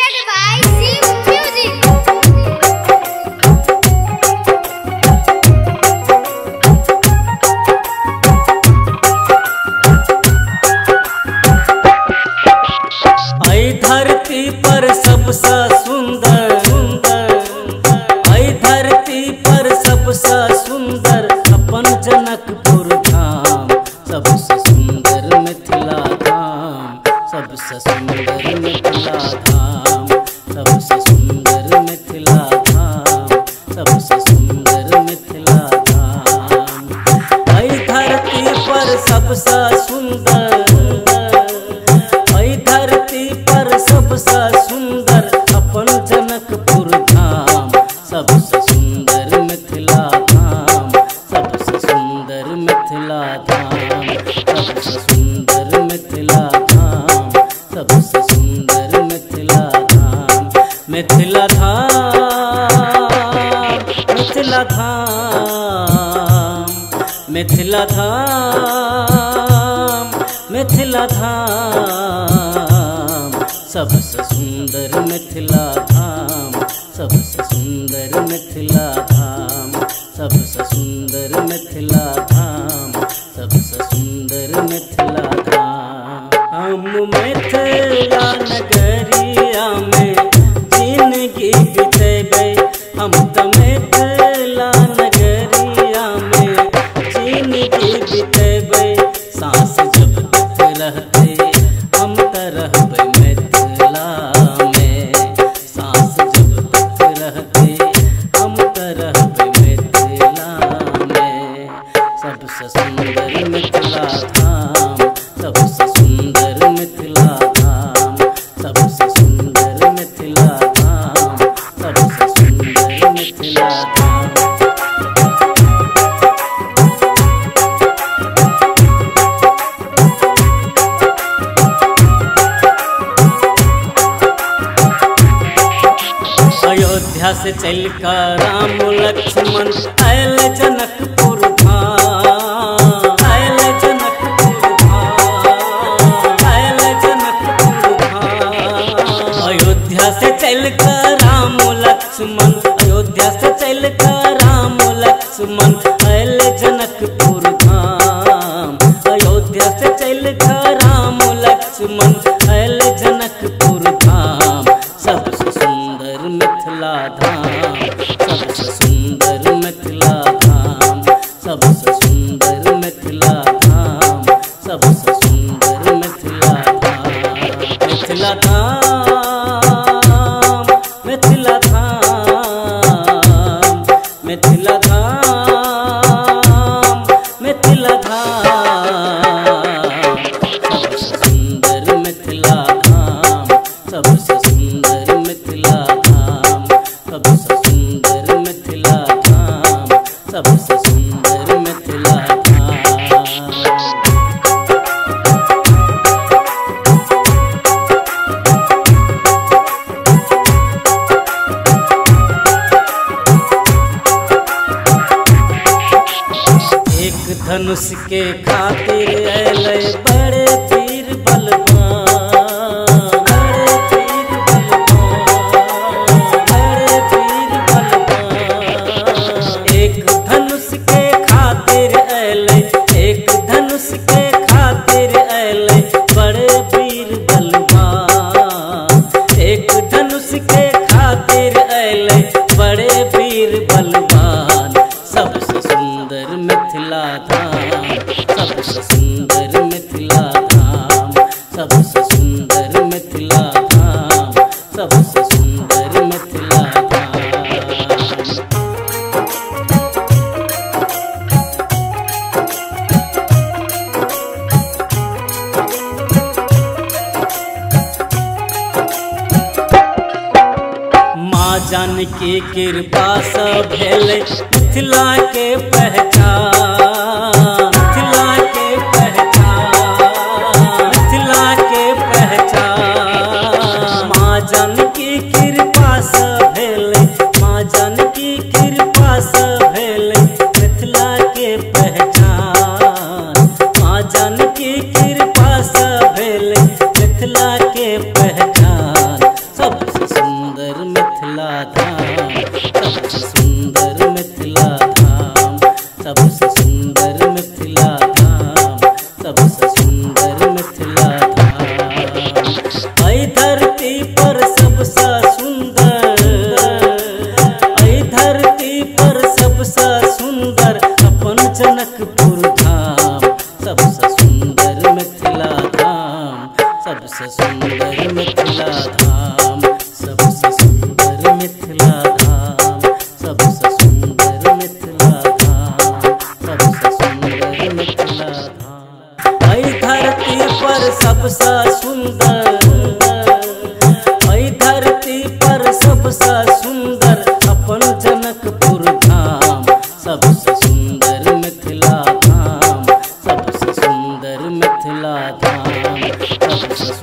presented by Sim Music. आई धरती पर सबसे सुंदर आई धरती पर सबसे सुंदर अपन जनकपुर धाम, सबसे सुंदर मिथिला धाम, सबसे सुंदर मिथिला धाम, सबसे सुंदर मिथिला धाम, सबसे सुंदर मिथिला धाम। आई धरती पर सबसे सुंदर सबसे सुंदर अपन जनकपुर धाम, सबसे सुंदर मिथिला धाम, सबसे सुंदर मिथिला धाम, सबसे सुंदर मिथिला धाम, सबसे सुंदर मिथिला धाम। मिथिला धाम, मिथिला धाम, मिथिला धाम, मिथिला धाम, सबसे सुंदर मिथिला धाम, सबसे सुंदर मिथिला धाम, सबसे सुंदर मिथिला धाम, सबसे सुंदर मिथिला धाम। हम मिथिला नगरिया में जिंदगी बितेबे, हम तो मिथिला नगरिया में जिंदगी बितेबे। सांस जब तक रहते हम तो रहबे मिथिला में, सांस जब तक रहते हम तो रहबे मिथिला में। सबसे सुंदर मिथिला धाम, सबसे सुंदर मिथिला धाम, सबसे सुंदर मिथिला धाम, सबसे सुंदर मिथिला धाम। अयोध्या से चल कर राम लक्ष्मण आयल जनकपुर धाम, आयल जनकपुर धाम, आयल जनकपुर धाम। अयोध्या से चल कर राम लक्ष्मण, अयोध्या से चल कर राम लक्ष्मण आयल जनकपुर धाम, अयोध्या से चल कर राम लक्ष्मण आयल जनकपुर धाम। सबसे सुंदर मिथिला धाम, सबसे सुंदर मिथिला धाम, सबसे सुंदर मिथिला धाम, सबसे सुंदर मिथिला धाम। मिथिला धाम, मिथिला धाम, मिथिला धाम, मिथिला धाम। सबसे सुंदर मिथिला धाम, सबसे सुंदर मिथिला धाम, सबसे सुंदर मिथिला धाम, सबसे सुंदर मिथिला धाम। एक धनुष के खातिर अलै बड़े वीर बलवान, बड़े वीर बलवान, बड़े वीर बलवान। एक धनुष के खातिर अलै, एक धनुष के खातिर अलै बड़े वीर बलवान, एक धनुष के खातिर अलै बड़े वीर बलवान। सबसे सुंदर मिथिला धाम, सबसे सुंदर मिथिला धाम, सबसे सुंदर मिथिला धाम, सबसे सुंदर मिथिला धाम। माँ जानकी कृपा से भेलै मिथिला के पहचान, मिथिला के पहचान, मिथिला के पहचान। माँ जानकी कृपा से भेलै, माँ जानकी कृपा से भेलै मिथिला के पहचान। माँ जानकी कृपा से भेलै मिथिला के पहचान। सबसे जनकपुर धाम, सबसे सुंदर मिथिला धाम, सबसे सुंदर मिथिला धाम, सबसे सुंदर मिथिला धाम, सबसे सुंदर मिथिला धाम, सबसे सुंदर मिथिला धाम। ऐ धरती पर सबसे सुंदर, ऐ धरती पर सबसे सुंदर अपन जनकपुर धाम, सबसे सुंदर मिथिला धाम, सबसे सुंदर मिथिला धाम, सबसे